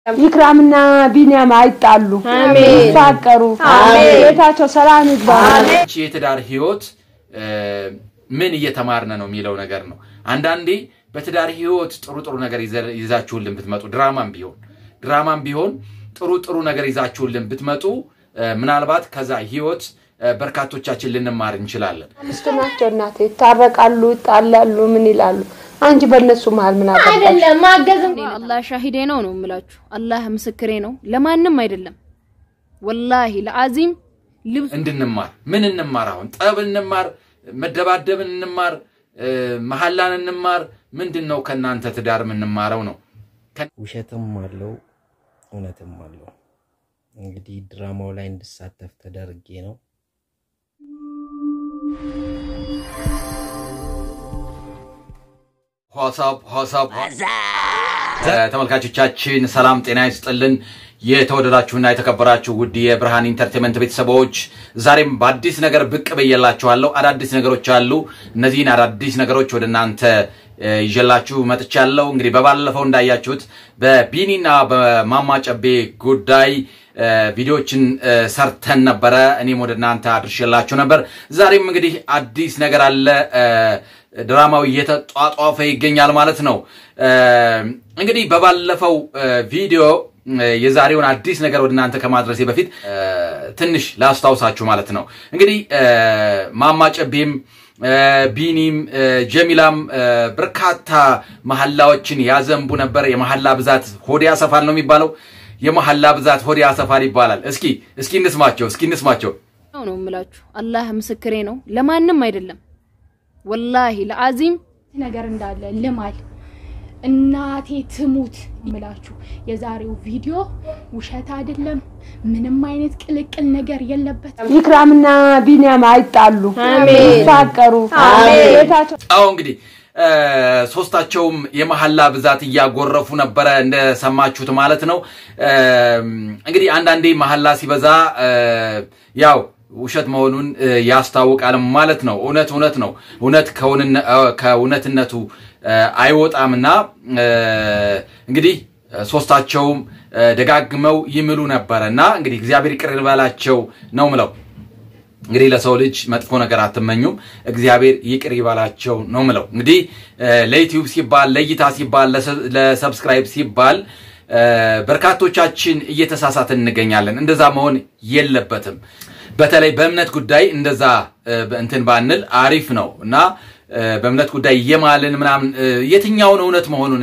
ኢክራምና ቢኒያም አይጣሉ ይፋቀሩ ቤታቸው ሰላም ይባል የትዳር ህይወት ምን እየተማርነ ነው የሚለው ነገር ነው አንዳንዴ በትዳር ህይወት ጥሩ ነገር ይዛችሁልን ብትመጡ ድራማም ቢሆን ጥሩ ነገር ይዛችሁልን ብትመጡ ምናልባት ከዛ ህይወት በርካቶቻችን ልንማር እንችላለን አስተናቸው እናቴ ታረቃሉ ጣላሉ ምን ይላሉ አንቺ በእነሱ መሃል ምን አገባሽ አይደለም ማገዝም አላህ ሻሂዴ ነው የምላችሁ አላህ ምስክሬ ነው ለማንም አይደለም ወላሂ ለአዚም እንድንማር ምን እንማር አሁን ጠብ እንማር መደባደብ እንማር መሐላን እንማር ምንድነው ከናንተ ትዳር ምን እንማረው ነው ውሸትም አለው እውነትም አለው እንግዲህ ድራማው ላይ እንድሳተፍ ተደርጌ ነው ሐሳብ ተመልካቾቻችን ሰላም ጤና ይስጥልን የተወደዳችሁና የተከበራችሁ ውድ የብርሃን ኢንተርቴይንመንት ቤተሰቦች ዛሬም በአዲስ ነገር ብቅ በየላችኋለሁ አዳዲስ ነገሮች አሉ እነዚህን አዳዲስ ነገሮች ወደናንተ ይዤላችሁ መጥቻለሁ እንግዲህ በባለፈው እንዳያችሁት በቢኒና በማማጨቤ ጉዳይ ቪዲዮችን ሰርተን ነበር እኔም ወደናንተ አድርሼላችሁ ነበር ዛሬም እንግዲህ አዲስ ነገር አለ ድራማው እየተጧጧፈ ይገኛል ማለት ነው እንግዲህ በባለፈው ቪዲዮ የዛሬውን አዲስ ነገር ወደናንተ ከማድረሴ በፊት ትንሽ ላስታውሳችሁ ማለት ነው እንግዲህ ማማጨቤም ቢኒም ጀሚላም በርካታ መሐላዎችን ያዘንቡ ነበር የመሐላ ብዛት ሆዲ ያሰፋል ነው የሚባለው የመሐላ ብዛት ሆዲ ያሰፋል ይባላል እስኪ እንስማቸው ነው የምላችሁ አላህ ምስክሬ ነው ለማንም አይደለም ወላሂ ለአዚም ነገር እንዳለ ለማል እናቴ ትሙት ይምላችሁ የዛሬው ቪዲዮ ውሸት አይደለም ምንም አይነት ቅልቅል ነገር የለበት ኢክራምና ቢኒያም አይጣሉ ይፋቀሩ ቤታቸው እንግዲህ ሶስታቸውም የመሐላ ብዛት ያጎረፉ ነበር እንደሰማችሁት ማለት ነው እንግዲህ አንዳንዴ መሐላ ሲበዛ ያው ውሸት መሆኑን ያስታውቃል ማለት ነው እውነት ነው እውነት ከእውነትነቱ አይወጣምና እንግዲህ ሶስታቸውም ደጋግመው ይምሉ ነበርና እንግዲህ እግዚአብሔር ይቅር ይበላቸው ነው ምለው እንግዲህ ለሰው ልጅ መጥፎ ነገር አትመኙም እግዚአብሔር ይቅር ይበላቸው ነው ምለው እንግዲህ ለዩቲዩብ ሲባል ለይታ ሲባል ለሰብስክራይብ ሲባል በርካቶቻችን እየተሳሳተን እንገኛለን እንደዛ መሆን የለበትም በተለይ በእምነት ጉዳይ እንደዛ እንትን ባንል አሪፍ ነውና በእምነት ጉዳይ የማልን ምናምን የትኛውን እውነት መሆኑን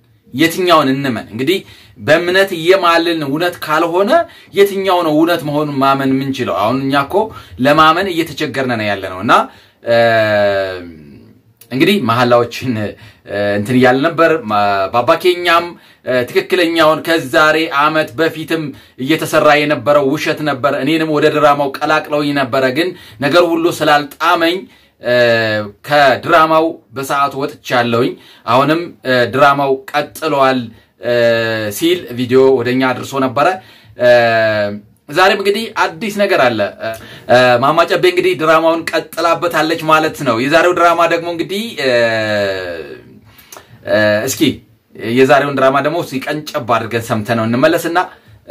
እንመን እንግዲህ በእምነት የማልን እውነት ካልሆነ የትኛው ነው እውነት መሆኑን ማመን ምንችለው አሁን እኛኮ ለማመን እየተቸገርነ ነው ያለነውና እንግዲህ መሐላዎችን እንትን ያለ ነበር ባባኬኛም ትክክለኛውን ከዛሬ አመት በፊትም እየተሰራ የነበረው ውሸት ነበር እኔንም ወደ ድራማው ቀላቅለውኝ ነበር ግን ነገር ሁሉ ስላልጣመኝ ከድራማው በሰዓቱ ወጥቻለሁኝ አሁንም ድራማው ቀጥሏል ሲል ቪዲዮ ወደኛ አድርሶ ነበር ዛሬም እንግዲህ አዲስ ነገር አለ ማማጨቤ እንግዲህ ድራማውን ቀጥላበታለች ማለት ነው የዛሬው ድራማ ደግሞ እንግዲህ እስኪ የዛሬውን ድራማ ደግሞ ሲቀንጨብ አድርገን ሰምተነው እንመለስና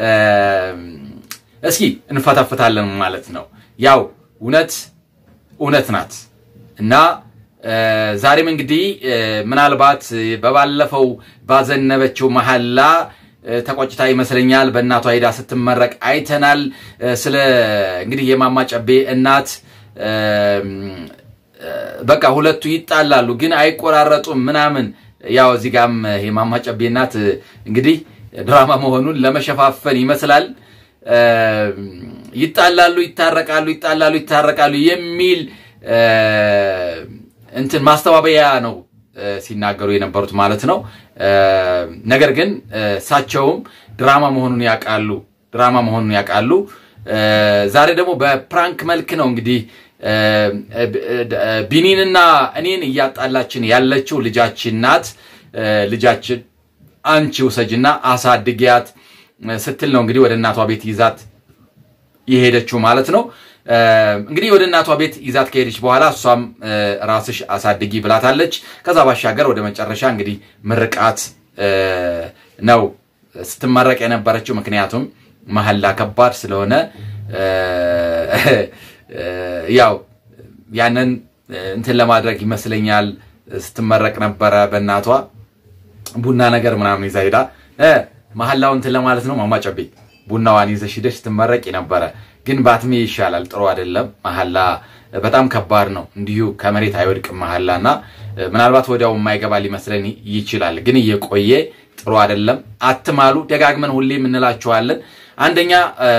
እስኪ እንፈታፈታለን ማለት ነው ያው እውነት ናት እና ዛሬም እንግዲህ ምናልባት በባለፈው ባዘነበችው መሐላ ተቆጭታ ይመስለኛል በእናቷ ሄዳ ስትመረቅ አይተናል ስለ እንግዲህ የማማጨቤ እናት በቃ ሁለቱ ይጣላሉ ግን አይቆራረጡም ምናምን ያው እዚህ ጋም የማማጨቤ እናት እንግዲህ ድራማ መሆኑን ለመሸፋፈን ይመስላል ይጣላሉ ይታረቃሉ የሚል እንትን ማስተባበያ ነው ሲናገሩ የነበሩት ማለት ነው ነገር ግን ሳቸውም ድራማ መሆኑን ያቃሉ ዛሬ ደግሞ በፕራንክ መልክ ነው እንግዲህ ቢኒንና እኔን ያጣላችን ያለችው ልጃችን ናት ልጃችን አንቺ ወሰጅና አሳድጊያት ስትል ነው እንግዲህ ወደ እናቷ ቤት ይዛት ይሄደችው ማለት ነው እንግዲህ ወደ እናቷ ቤት ይዛት ከሄደች በኋላ እሷም ራስሽ አሳድጊ ብላታለች ከዛ ባሻገር ወደ መጨረሻ እንግዲህ ምርቃት ነው ስትመረቅ የነበረችው ምክንያቱም መሐላ ከባድ ስለሆነ ያው ያንን እንትን ለማድረግ ይመስለኛል ስትመረቅ ነበር በእናቷ ቡና ነገር ምናምን ይዛ ሄዳ መሐላው እንትን ለማለት ነው ማማጨቤ ቡናዋን ይዘሽ ሄደሽ ስትመረቂ ነበር ግን ባትሜ ይሻላል ጥሩ አይደለም መሐላ በጣም ከባድ ነው እንዲሁ ከመሬት አይወድቅም መሐላና ምናልባት ወዲያው የማይገባ ሊመስለን ይችላል ግን እየቆየ ጥሩ አይደለም አትማሉ ደጋግመን ሁሌም እንላችኋለን አንደኛ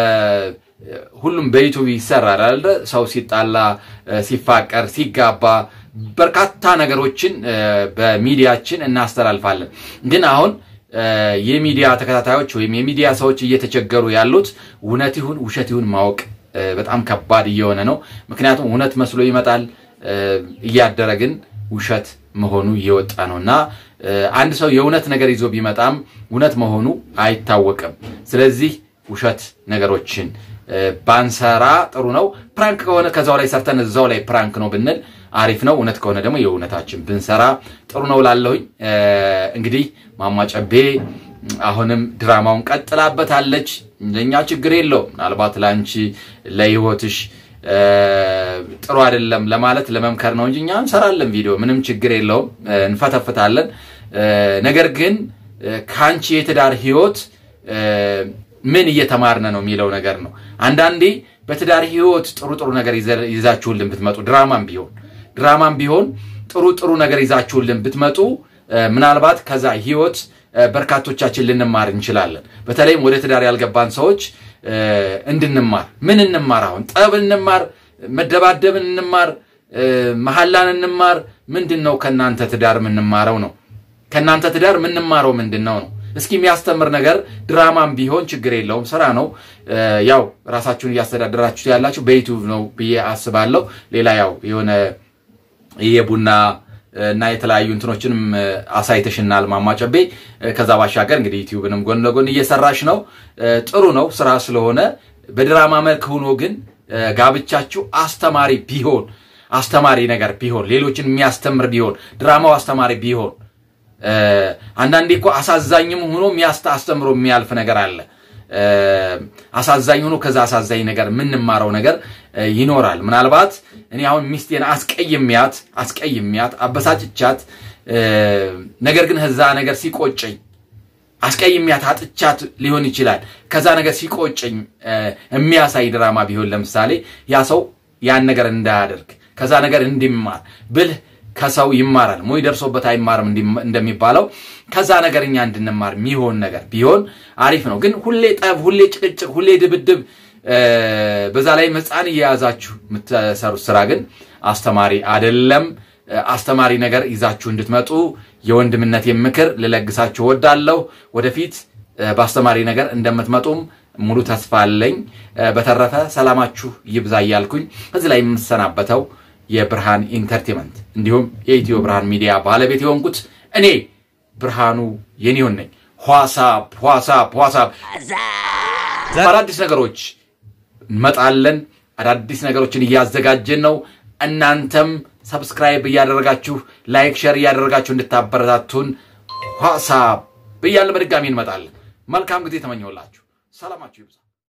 ሁሉም በዩቲዩብ ይሰራል አይደል ሰው ሲጣላ ሲፋቀር ሲጋባ በርካታ ነገሮችን በሚዲያችን እናስተላልፋለን ግን አሁን የሚዲያ ተከታታዮች ወይም የሚዲያ ሰዎች እየተቸገሩ ያሉት እውነት ይሁን ውሸት ይሁን ማወቅ በጣም ከባድ እየሆነ ነው ምክንያቱም እውነት መስሎ ይመጣል እያደረግን ውሸት መሆኑ እየወጣ ነውና አንድ ሰው የእውነት ነገር ይዞ ቢመጣም እውነት መሆኑ አይታወቅም ስለዚህ ውሸት ነገሮችን ባንሰራ ጥሩ ነው ፕራንክ ከሆነ ከዛው ላይ ሰርተን እዛው ላይ ፕራንክ ነው ብንል አሪፍ ነው እውነት ከሆነ ደግሞ የእውነታችን ብንሰራ ጥሩ ነው ላለሁኝ እንግዲህ ማማጨቤ አሁንም ድራማውን ቀጥላበታለች ለኛ ችግር የለው ምናልባት ላንቺ ለህይወትሽ ጥሩ አይደለም ለማለት ለመምከር ነው እንጂ እኛ እንሰራለን ቪዲዮ ምንም ችግር የለው እንፈተፍታለን ነገር ግን ካንቺ የትዳር ህይወት ምን እየተማርነ ነው የሚለው ነገር ነው አንዳንዴ በትዳር ህይወት ጥሩ ነገር ይዛችሁልን ብትመጡ ድራማም ቢሆን ጥሩ ነገር ይዛችሁልን ብትመጡ ምናልባት ከዛ ህይወት በርካቶቻችን ልንማር እንችላለን በተለይም ወደ ትዳር ያልገባን ሰዎች እንድንማር ምን እንማር አሁን ጠብ እንማር መደባደብ እንማር መሐላን እንማር ምንድነው ከናንተ ትዳር ምንማረው ነው ከናንተ ትዳር ምንማረው ምንድነው ነው እስኪ የሚያስተምር ነገር ድራማም ቢሆን ችግር የለውም ስራ ነው ያው ራሳችሁን ያስተዳደራችሁ ያላችሁ በዩቲዩብ ነው ብዬ አስባለሁ ሌላ ያው የሆነ የቡና እና የተለያዩ እንትኖችንም አሳይተሽናል ማማጨቤ ከዛ ባሻገር እንግዲህ ዩቲዩብንም ጎን ለጎን እየሰራሽ ነው ጥሩ ነው ስራ ስለሆነ በድራማ መልክ ሆኖ ግን ጋብቻችሁ አስተማሪ ነገር ቢሆን ሌሎችን የሚያስተምር ቢሆን ድራማው አስተማሪ ቢሆን አንዳንዴ እኮ አሳዛኝም ሆኖ የሚያስተምሩ የሚያልፍ ነገር አለ አሳዛኝ ሆኖ ከዛ አሳዛኝ ነገር ምንማረው ነገር ይኖራል ምናልባት እኔ አሁን ሚስቴን አስቀይሚያት አበሳጭቻት ነገር ግን ህዛ ነገር ሲቆጨኝ አስቀይሚያት አጥቻት ሊሆን ይችላል ከዛ ነገር ሲቆጨኝ የሚያሳይ ድራማ ቢሆን ለምሳሌ ያ ሰው ያን ነገር እንዳያደርግ ከዛ ነገር እንዲማር ብል ከሰው ይማራል ሞይ ደርሶበት አይማርም እንደሚባለው ከዛ ነገርኛ እንድንማር ሚሆን ነገር ቢሆን አሪፍ ነው ግን ሁሌ ጠብ ሁሌ ጭቅጭቅ ሁሌ ድብድብ በዛ ላይ መጻን ያያዛችሁ ምትሰሩት ስራ ግን አስተማሪ አይደለም አስተማሪ ነገር ይዛችሁ እንድትመጡ የወንድምነት የምክር ለለግሳችሁ ወዳለው ወደፊት በአስተማሪ ነገር እንደምትመጡም ሙሉ ተስፋ አለኝ በተረፈ ሰላማችሁ ይብዛ ያልኩኝ እዚህ ላይ የምሰናበተው የብርሃን ኢንተርቴይንመንት እንዲሁም የኢትዮ ብርሃን ሚዲያ ባለቤት የሆንኩት እኔ ብርሃኑ የኔውን ነኝ ዋትስአፕ አዳዲስ ነገሮች መጣለን አዳዲስ ነገሮችን እያዘጋጀን ነው እናንተም ሰብስክራይብ ያደረጋችሁ ላይክ ሼር ያደረጋችሁ እንድታበረታቱን ዋትስአፕ በእያለ በድጋሚ እንመጣለን መልካም ጊዜ ተመኘውላችሁ ሰላማችሁ ይብዛ